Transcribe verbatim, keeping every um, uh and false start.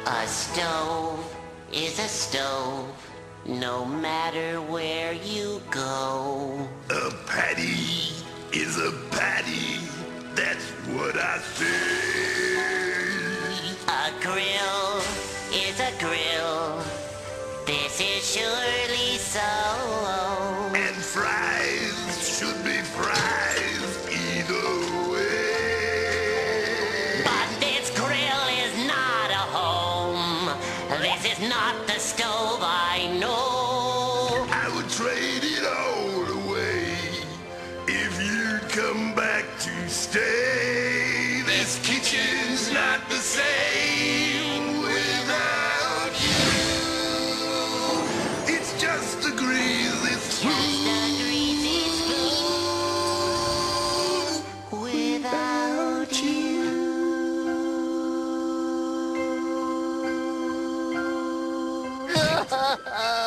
A stove is a stove, no matter where you go. A patty is a patty, that's what I say. A grill is a grill, this is surely so. And fries should be fries either way. But this grill is not a home, this is not the stove I know. I would trade it all away if you'd come back to stay. This kitchen's not the same without you. It's just a greasy spoon. Just a greasy spoon without you. Ha ha ha!